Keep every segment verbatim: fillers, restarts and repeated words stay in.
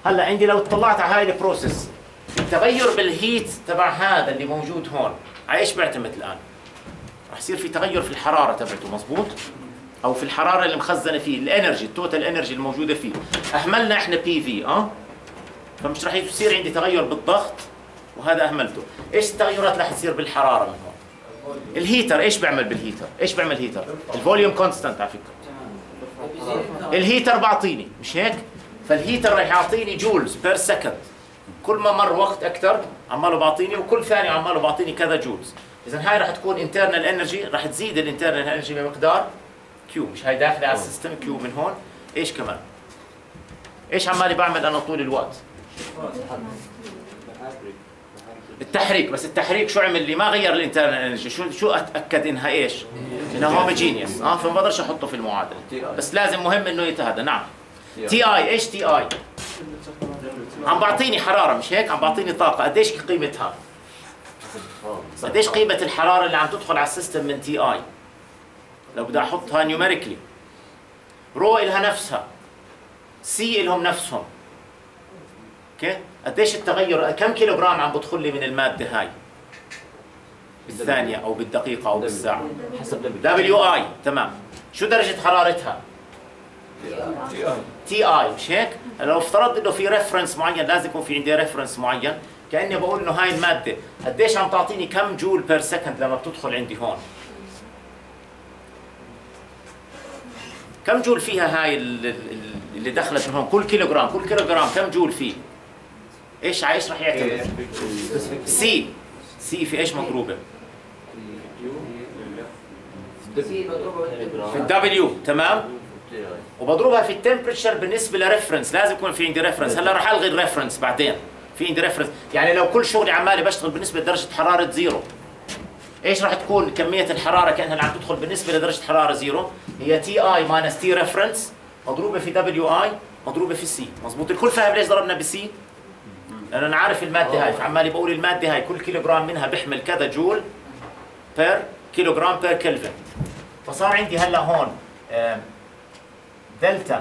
هلا عندي لو اطلعت على هاي البروسيس، التغير بالهيت تبع هذا اللي موجود هون على ايش بيعتمد الان؟ رح يصير في تغير في الحراره تبعته، مزبوط؟ او في الحراره اللي مخزنه فيه، الانرجي، التوتال انرجي الموجوده فيه. اهملنا احنا بي في اه؟ فمش رح يصير عندي تغير بالضغط وهذا اهملته. ايش التغيرات اللي رح تصير بالحراره من هون؟ الهيتر ايش بيعمل بالهيتر؟ ايش بيعمل الهيتر؟ الفوليوم كونستانت على فكره. الهيتر بعطيني مش هيك؟ فالهيتر رح يعطيني جولز بير سكند. كل ما مر وقت اكثر عماله بعطيني، وكل ثانيه عماله بعطيني كذا جولز. اذا هاي رح تكون انترنال انرجي، رح تزيد الانترنال انرجي بمقدار كيو، مش هاي داخله على السيستم كيو من هون. ايش كمان؟ ايش عمالي بعمل انا طول الوقت؟ التحريك. بس التحريك شو عمل لي؟ ما غير الانترنال انرجي، شو شو اتاكد انها ايش؟ انها هوموجينيوس اه، فما بقدرش احطه في المعادله، بس لازم مهم انه يتهدى. نعم. تي اي ايش تي اي؟ عم بعطيني حراره مش هيك؟ عم بعطيني طاقه، قديش قيمتها؟ قديش قيمه الحراره اللي عم تدخل على السيستم من تي اي؟ لو بدي احطها نيوميريكلي، رو إلها نفسها، سي إلهم نفسهم. اوكي؟ قديش التغير؟ كم كيلو جرام عم بدخل لي من الماده هاي بالثانيه او بالدقيقه او بالساعه؟ حسب دبليو اي. تمام. شو درجه حرارتها؟ تي اي. تي اي مش هيك؟ لو افترضت انه في ريفرنس معين، لازم يكون في عندي ريفرنس معين، كاني بقول انه هاي الماده قديش عم تعطيني كم جول بير سكند لما بتدخل عندي هون. كم جول فيها هاي اللي دخلت من هون؟ كل كيلو جرام، كل كيلو جرام كم جول فيه؟ ايش على ايش رح يعتمد؟ سي. سي في ايش مضروبه؟ في الدبليو. تمام. وبضربها في التمبريتشر بالنسبه لريفرنس، لازم يكون في عندي ريفرنس. هلا رح الغي الريفرنس بعدين، في عندي ريفرنس، يعني لو كل شغلي عمالي بشتغل بالنسبه لدرجه حراره زيرو، ايش راح تكون كميه الحراره كانها اللي عم تدخل بالنسبه لدرجه حراره زيرو؟ هي تي اي ماينس تي ريفرنس مضروبه في دبليو اي مضروبه في سي. مضبوط؟ الكل فاهم ليش ضربنا بسي؟ لانه انا عارف الماده هاي، فعمالي بقول الماده هاي كل كيلو جرام منها بيحمل كذا جول بير كيلو جرام بير كلفن. فصار عندي هلا هون دلتا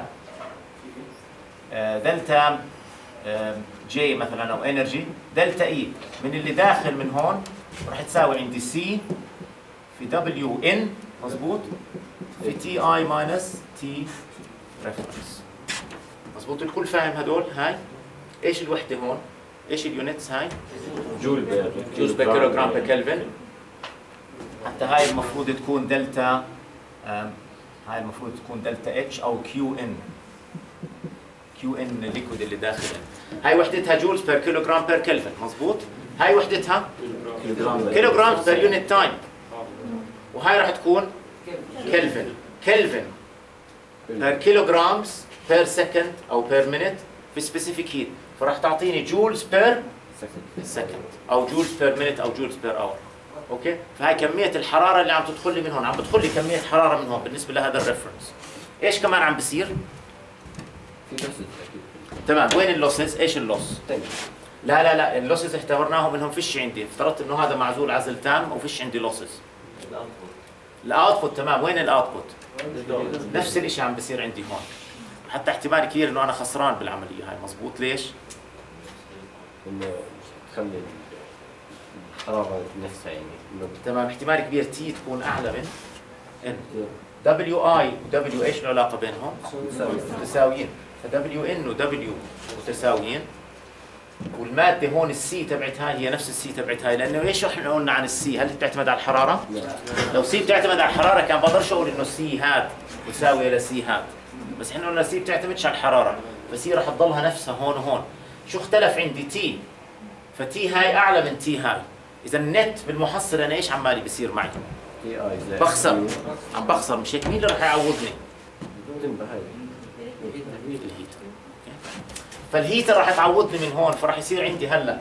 دلتا جي مثلا او انرجي، دلتا اي من اللي داخل من هون راح تساوي عندي سي في دبليو ان، مضبوط، في تي اي ماينس تي ريفرنس. مضبوط؟ الكل فاهم هدول؟ هاي ايش الوحده هون؟ ايش اليونتس هاي؟ جول بير جول بير كيلو جرام بير كلفن. حتى هاي المفروض تكون دلتا، هاي المفروض تكون دلتا اتش او كيو ان، كيو ان الليكويد اللي داخل. هاي وحدتها جولز بير كيلو جرام بير كلفن. مضبوط؟ هاي وحدتها كيلو جرام بير يونت تايم، وهاي راح تكون كلفن. كلفن بير كيلو جرامز بير سكند او بير مينت في سبيسيفيك هيت، فراح تعطيني جولز بير سكند او جولز بير مينت او جولز بير اور. اوكي؟ فهاي كميه الحراره اللي عم تدخل لي من هون، عم بدخل لي كميه حراره من هون بالنسبه لهذا الريفرنس. ايش كمان عم بصير؟ في لوسز. تمام. وين اللوسز؟ ايش اللوس؟ لا لا لا، اللوسز اعتبرناهم انهم فيش عندي، افترضت انه هذا معزول عزل تام وفيش عندي لوسز. الاوتبوت. تمام. وين الاوتبوت؟ نفس الشيء عم بصير عندي هون، حتى احتمال كبير انه انا خسران بالعمليه هاي. مضبوط؟ ليش؟ انه تخلي الحراره نفسها يعني. تمام. احتمال كبير تي تكون اعلى من ان. دبليو اي ودبليو ايش العلاقه بينهم؟ متساويين. فدبليو ان ودبليو متساويين، والماده هون السي تبعت هاي هي نفس السي تبعت هاي. لانه ايش احنا قلنا عن السي؟ هل بتعتمد على الحراره؟ لو سي بتعتمد على الحراره كان بقدرش اقول انه سي هاد مساويه لسي هاد، بس احنا قلنا سي بتعتمدش على الحراره، فسي راح تضلها نفسها هون وهون. شو اختلف عندي؟ تي. فتي هاي اعلى من تي هاي. اذا النت بالمحصله انا ايش عمالي بصير معي؟ بخسر. عم بخسر. مش هيك؟ مين اللي راح يعوضني؟ الهيتر. فالهيتر راح تعوضني من هون، فراح يصير عندي هلا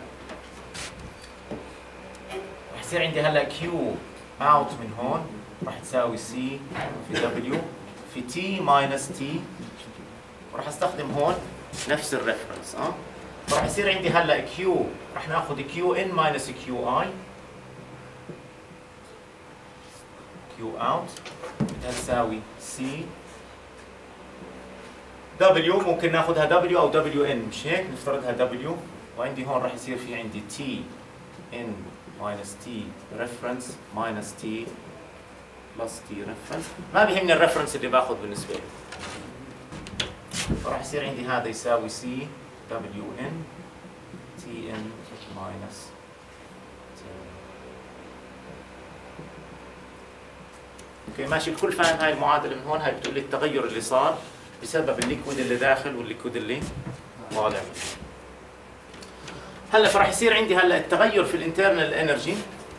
راح يصير عندي هلا كيو اوت من هون راح تساوي سي في دبليو في تي ماينس تي، وراح استخدم هون نفس الريفرنس. اه راح يصير عندي هلا كيو، راح ناخذ كيو ان ماينس كيو اي، كيو اوت بدها تساوي سي W ممكن ناخذها W او دبليو إن، مش هيك؟ نفترضها W، وعندي هون راح يصير في عندي T N minus T reference minus T plus T reference. ما بيهمني الريفرنس اللي باخذ بالنسبه لي. فراح يصير عندي هذا يساوي C W N T N minus T. اوكي ماشي، الكل فاهم هاي المعادله من هون؟ هاي بتقول لي التغير اللي صار بسبب الليكويد اللي داخل والليكويد اللي طالع. هلا فراح يصير عندي هلا التغير في الانترنال انرجي.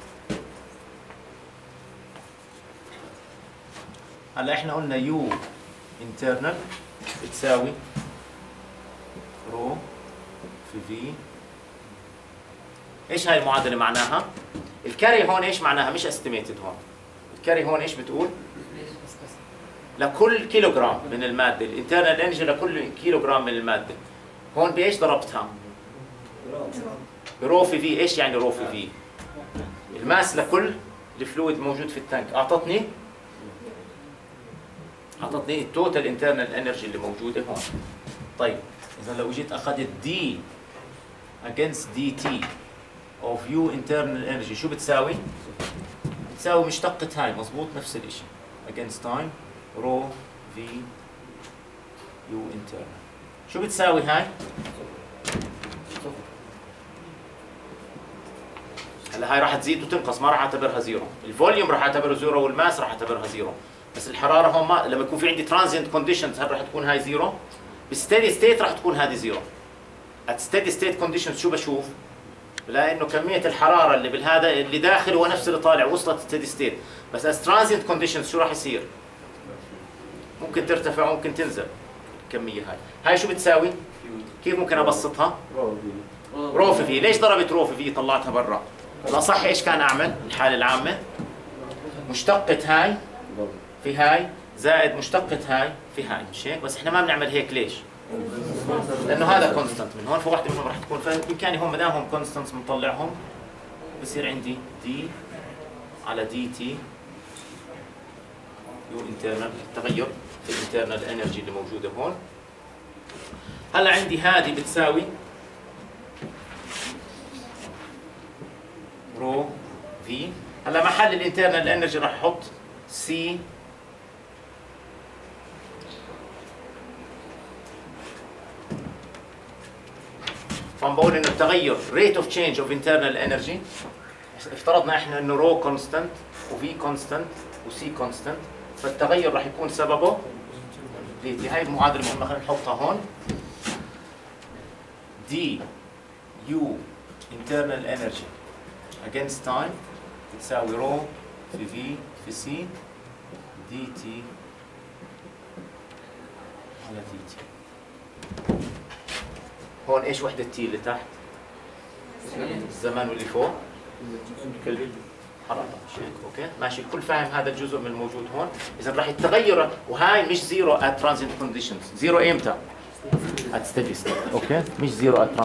هلا احنا قلنا يو انترنال بتساوي رو في في. ايش هاي المعادله معناها؟ الكاري هون ايش معناها؟ مش استيميتد هون. الكاري هون ايش بتقول؟ لكل كيلوغرام من الماده، الانترنال انرجي لكل كيلوغرام من الماده. هون بايش ضربتها؟ رو في في. ايش يعني رو في في؟ الماس لكل الفلويد موجود في التانك. اعطتني اعطتني التوتال انترنال انرجي اللي موجوده هون. طيب اذا لو جيت اخذت دي against دي تي of U internal energy شو بتساوي؟ بتساوي مشتقة هاي، مضبوط؟ نفس الشيء against time رو في U internal. شو بتساوي هاي؟ هلا هاي راح تزيد وتنقص، ما راح اعتبرها زيرو. الفوليوم راح اعتبره زيرو والماس راح اعتبرها زيرو، بس الحراره هون ما لما يكون في عندي ترانزينت كونديشنز هل راح تكون هاي زيرو؟ بالستيدي ستيت راح تكون هذه زيرو. ات ستيدي ستيت كونديشنز شو بشوف؟ بلاقي انه كميه الحراره اللي بالهذا اللي داخل هو نفس اللي طالع، وصلت ستيدي ستيت. بس از ترانزينت كونديشنز شو راح يصير؟ ممكن ترتفع وممكن تنزل الكميه هاي. هاي شو بتساوي؟ كيف ممكن ابسطها؟ رو في في. ليش ضربت رو في في طلعتها برا؟ الأصح ايش كان اعمل؟ الحالة العامة مشتقة هاي في هاي زائد مشتقة هاي في هاي، مش هيك؟ بس احنا ما بنعمل هيك. ليش؟ لأنه هذا كونستنت من هون، فواحدة منهم راح تكون، فبإمكاني هم ما دام هم كونستنتس بنطلعهم، بصير عندي دي على دي تي يو انترنال، التغير في الانترنال انرجي اللي موجودة هون. هلا عندي هذه بتساوي رو في. هلا محل الانترنال انرجي راح احط سي فعم بقول انه التغير ريت اوف تشينج اوف انترنال انرجي، افترضنا احنا انه رو كونستنت وفي كونستنت وسي كونستنت، فالتغير راح يكون سببه دي. هاي المعادله المهمه، خلينا نحطها هون. دي يو انترنال انرجي against time تساوي رو في في في سي دي تي على دي تي. هون ايش وحدة تي اللي تحت؟ الزمان واللي فوق حرارة، مش هيك؟ اوكي ماشي، الكل فاهم هذا الجزء من الموجود هون. اذا راح يتغير، وهاي مش زيرو at transient conditions. زيرو امتى؟ at steady state. اوكي مش زيرو at